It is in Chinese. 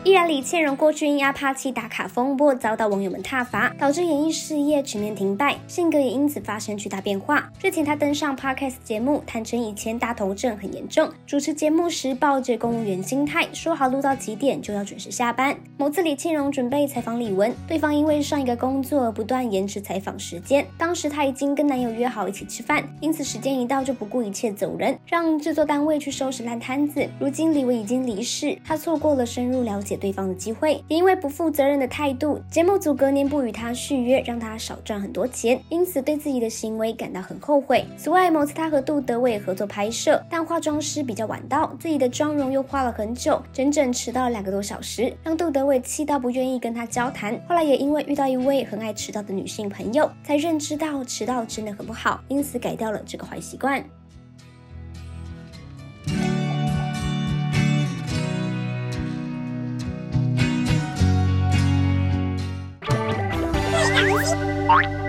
依然李倩蓉过去因阿帕奇打卡风波遭到网友们挞伐，导致演艺事业全面停摆，性格也因此发生巨大变化。日前她登上 Podcast 节目，坦承以前大头症很严重，主持节目时抱着公务员心态，说好录到几点就要准时下班。某次李倩蓉准备采访李玟，对方因为上一个工作而不断延迟采访时间，当时她已经跟男友约好一起吃饭，因此时间一到就不顾一切走人，让制作单位去收拾烂摊子。如今李玟已经离世，她错过了深入了解对方的机会，也因为不负责任的态度，节目组隔年不与她续约，让她少赚很多钱，因此对自己的行为感到很后悔。此外，某次她和杜德伟合作拍摄，但化妆师比较晚到，自己的妆容又花了很久，整整迟到2个多小时，让杜德伟气到不愿意跟她交谈。后来也因为遇到一位很爱迟到的女性朋友，才认知到迟到真的很不好，因此改掉了这个坏习惯。 最良心。